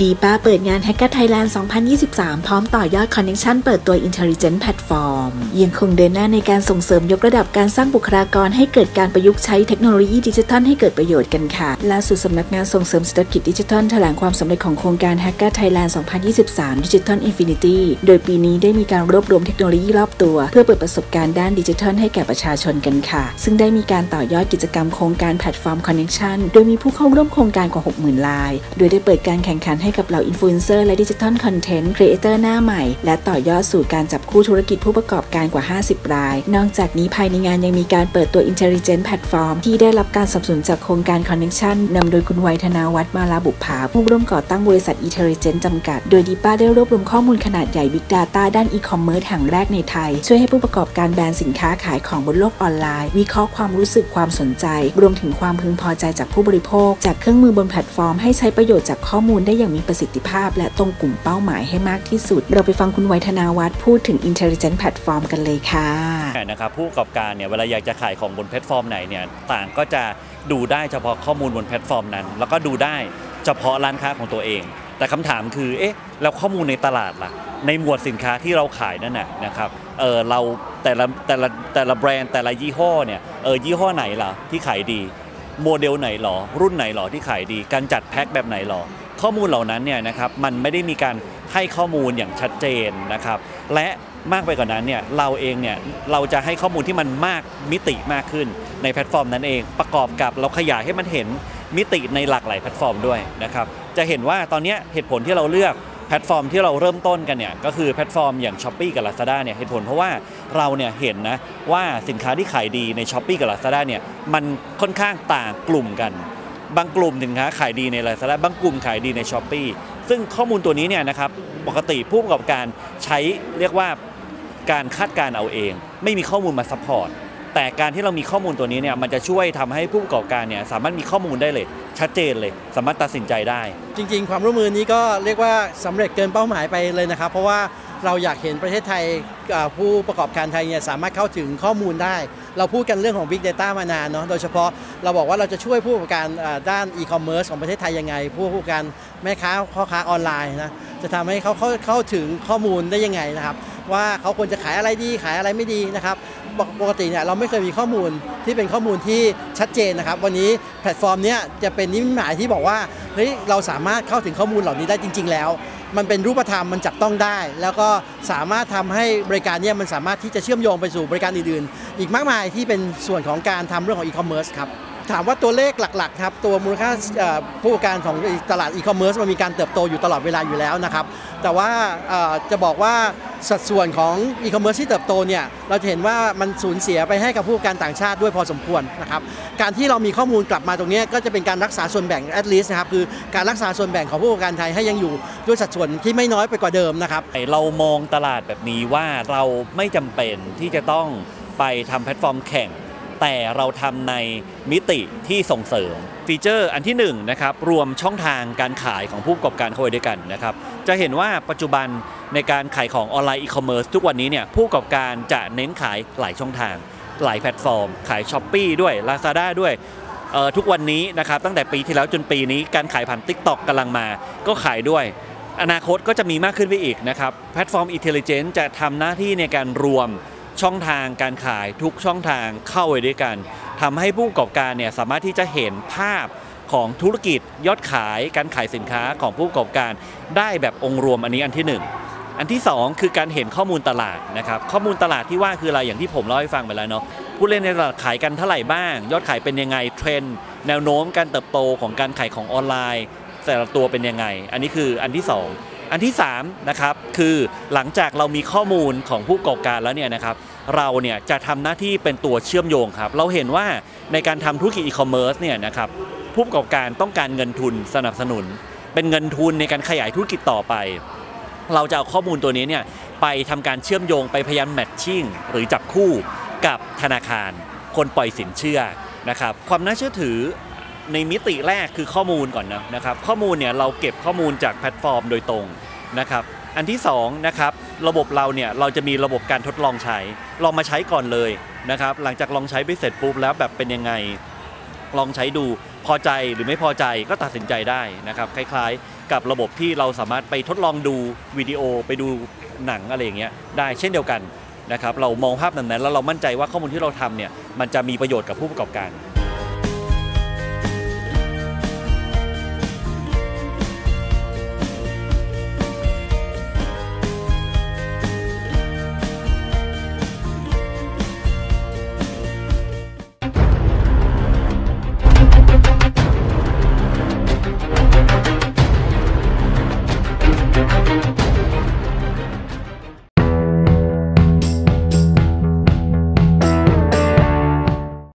ดีป้าเปิดงาน Hacker Thailand 2023 พร้อมต่อยอดคอนเนคชั่นเปิดตัว Intelligent Platform ยังคงเดินหน้าในการส่งเสริมยกระดับการสร้างบุคลากรให้เกิดการประยุกต์ใช้เทคโนโลยีดิจิทัลให้เกิดประโยชน์กันค่ะล่าสุดสำนักงานส่งเสริมเศรษฐกิจดิจิทัลแถลงความสำเร็จของโครงการ Hacker Thailand 2023 Digital Infinity โดยปีนี้ได้มีการรวบรวมเทคโนโลยีรอบตัวเพื่อเปิดประสบการณ์ด้านดิจิทัลให้แก่ประชาชนกันค่ะซึ่งได้มีการต่อยอดกิจกรรมโครงการแพลตฟอร์มคอนเนคชั่นโดยมีผู้เข้าร่วมโครงการกว่า 60,000 รายโดยได้เปิดการแข่งขันให้กับเหล่าอินฟลูเอนเซอร์และดิจิทัลคอนเทนต์ครีเอเตอร์หน้าใหม่และต่อยอดสู่การจับคู่ธุรกิจผู้ประกอบการกว่า 50 รายนอกจากนี้ภายในงานยังมีการเปิดตัว Intelligent Platform ที่ได้รับการสนับสนุนจากโครงการ Connection นำโดยคุณไวธนาวัฒน์มาลาบุภาผู้ร่วมก่อตั้งบริษัท Intelligent จำกัดโดยดีป้าได้รวบรวมข้อมูลขนาดใหญ่ Big Data ด้าน e-commerce แห่งแรกในไทยช่วยให้ผู้ประกอบการแบรนด์สินค้าขายของบนโลกออนไลน์วิเคราะห์ความรู้สึกความสนใจรวมถึงความพึงพอใจจากผู้บริโภคจากเครื่องมือบนแพลตฟอร์มให้ใช้ประโยชน์จากข้อมูลได้อย่างมีประสิทธิภาพและตรงกลุ่มเป้าหมายให้มากที่สุดเราไปฟังคุณไวธนาวัฒน์พูดถึง Intelligent Platform กันเลยค่ะนะครับผู้ประกอบการเนี่ยเวลาอยากจะขายของบนแพลตฟอร์มไหนเนี่ยต่างก็จะดูได้เฉพาะข้อมูลบนแพลตฟอร์มนั้นแล้วก็ดูได้เฉพาะร้านค้าของตัวเองแต่คำถามคือแล้วข้อมูลในตลาดล่ะในหมวดสินค้าที่เราขายนั่นนะครับเราแต่ละแบรนด์แต่ละยี่ห้อเนี่ยยี่ห้อไหนล่ะที่ขายดีโมเดลไหนหรอรุ่นไหนหรอที่ขายดีการจัดแพ็คแบบไหนหรอข้อมูลเหล่านั้นเนี่ยนะครับมันไม่ได้มีการให้ข้อมูลอย่างชัดเจนนะครับและมากไปกว่านั้นเนี่ยเราเองเนี่ยเราจะให้ข้อมูลที่มันมากมิติมากขึ้นในแพลตฟอร์มนั้นเองประกอบกับเราขยายให้มันเห็นมิติในหลากหลายแพลตฟอร์มด้วยนะครับจะเห็นว่าตอนนี้เหตุผลที่เราเลือกแพลตฟอร์มที่เราเริ่มต้นกันเนี่ยก็คือแพลตฟอร์มอย่าง Shopee กับ Lazada เนี่ยเหตุผลเพราะว่าเราเนี่ยเห็นนะว่าสินค้าที่ขายดีใน Shopee กับ Lazada เนี่ยมันค่อนข้างต่างกลุ่มกันบางกลุ่มสินค้าขายดีใน Lazada บางกลุ่มขายดีใน Shopee ซึ่งข้อมูลตัวนี้เนี่ยนะครับปกติผู้ประกอบการใช้เรียกว่าการคาดการณ์เอาเองไม่มีข้อมูลมาซัพพอร์ตแต่การที่เรามีข้อมูลตัวนี้เนี่ยมันจะช่วยทำให้ผู้ประกอบการเนี่ยสามารถมีข้อมูลได้เลยชัดเจนเลยสามารถตัดสินใจได้จริงๆความร่วมมือนี้ก็เรียกว่าสำเร็จเกินเป้าหมายไปเลยนะครับเพราะว่าเราอยากเห็นประเทศไทยผู้ประกอบการไทยเนี่ยสามารถเข้าถึงข้อมูลได้เราพูดกันเรื่องของ Big Data มานานเนาะโดยเฉพาะเราบอกว่าเราจะช่วยผู้ประกอบการด้าน e-commerce ของประเทศไทยยังไงผู้ประกอบการแม่ค้าพ่อค้าออนไลน์นะจะทำให้เขาเข้าถึงข้อมูลได้ยังไงนะครับว่าเขาควรจะขายอะไรดีขายอะไรไม่ดีนะครับปกติเนี่ยเราไม่เคยมีข้อมูลที่เป็นข้อมูลที่ชัดเจนนะครับวันนี้แพลตฟอร์มนี้จะเป็นนิมิตหมายที่บอกว่าเฮ้ยเราสามารถเข้าถึงข้อมูลเหล่านี้ได้จริงๆแล้วมันเป็นรูปธรรมมันจับต้องได้แล้วก็สามารถทำให้บริการนี้มันสามารถที่จะเชื่อมโยงไปสู่บริการอื่นๆอีกมากมายที่เป็นส่วนของการทำเรื่องของ e-commerce ครับถามว่าตัวเลขหลักๆครับตัวมูลค่าผู้ประกอบการของตลาด e-commerce มันมีการเติบโตอยู่ตลอดเวลาอยู่แล้วนะครับแต่ว่าจะบอกว่าสัดส่วนของ e-commerce ที่เติบโตเนี่ยเราจะเห็นว่ามันสูญเสียไปให้กับผู้ประกอบการต่างชาติด้วยพอสมควรนะครับการที่เรามีข้อมูลกลับมาตรงนี้ก็จะเป็นการรักษาส่วนแบ่ง at least นะครับคือการรักษาส่วนแบ่งของผู้ประกอบการไทยให้ยังอยู่ด้วยสัดส่วนที่ไม่น้อยไปกว่าเดิมนะครับเรามองตลาดแบบนี้ว่าเราไม่จำเป็นที่จะต้องไปทำแพลตฟอร์มแข่งแต่เราทำในมิติที่ส่งเสริมฟีเจอร์อันที่1นะครับรวมช่องทางการขายของผู้ประกอบการเข้าไว้ด้วยกันนะครับจะเห็นว่าปัจจุบันในการขายของออนไลน์อีคอมเมิร์ซทุกวันนี้เนี่ยผู้ประกอบการจะเน้นขายหลายช่องทางหลายแพลตฟอร์มขาย Shopee ด้วย Lazada ด้วยทุกวันนี้นะครับตั้งแต่ปีที่แล้วจนปีนี้การขายผ่าน TikTok กำลังมาก็ขายด้วยอนาคตก็จะมีมากขึ้นไปอีกนะครับแพลตฟอร์ม Intelligent จะทำหน้าที่ในการรวมช่องทางการขายทุกช่องทางเข้าไว้ด้วยกันทำให้ผู้ประกอบการเนี่ยสามารถที่จะเห็นภาพของธุรกิจยอดขายการขายสินค้าของผู้ประกอบการได้แบบองค์รวมอันนี้อันที่1อันที่2คือการเห็นข้อมูลตลาดนะครับข้อมูลตลาดที่ว่าคืออะไรอย่างที่ผมเล่าให้ฟังไปแล้วเนาะผู้เล่นในตลาดขายกันเท่าไหร่บ้างยอดขายเป็นยังไงเทรนด์แนวโน้มการเติบโตของการขายของออนไลน์แต่ละตัวเป็นยังไงอันนี้คืออันที่2อันที่3นะครับคือหลังจากเรามีข้อมูลของผู้ประกอบการแล้วเนี่ยนะครับเราเนี่ยจะทำหน้าที่เป็นตัวเชื่อมโยงครับเราเห็นว่าในการทำธุรกิจอีคอมเมิร์ซเนี่ยนะครับผู้ประกอบการต้องการเงินทุนสนับสนุนเป็นเงินทุนในการขยายธุรกิจต่อไปเราจะเอาข้อมูลตัวนี้เนี่ยไปทำการเชื่อมโยงไปพยายามแมทชิ่งหรือจับคู่กับธนาคารคนปล่อยสินเชื่อนะครับความน่าเชื่อถือในมิติแรกคือข้อมูลก่อนนะครับข้อมูลเนี่ยเราเก็บข้อมูลจากแพลตฟอร์มโดยตรงนะครับอันที่2นะครับระบบเราเนี่ยเราจะมีระบบการทดลองใช้ลองมาใช้ก่อนเลยนะครับหลังจากลองใช้ไปเสร็จปุ๊บแล้วแบบเป็นยังไงลองใช้ดูพอใจหรือไม่พอใจก็ตัดสินใจได้นะครับคล้ายกับระบบที่เราสามารถไปทดลองดูวิดีโอไปดูหนังอะไรอย่างเงี้ยได้เช่นเดียวกันนะครับเรามองภาพนั้นแล้วเรามั่นใจว่าข้อมูลที่เราทำเนี่ยมันจะมีประโยชน์กับผู้ประกอบการ